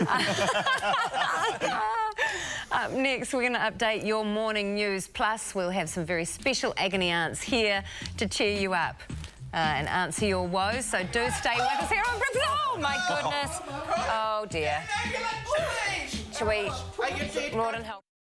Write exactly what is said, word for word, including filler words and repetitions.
Up next, we're going to update your morning news. Plus, we'll have some very special agony aunts here to cheer you up uh, and answer your woes. So do stay with us here on Brooks. Oh, my goodness. Oh, dear. Should we, Rawdon, help?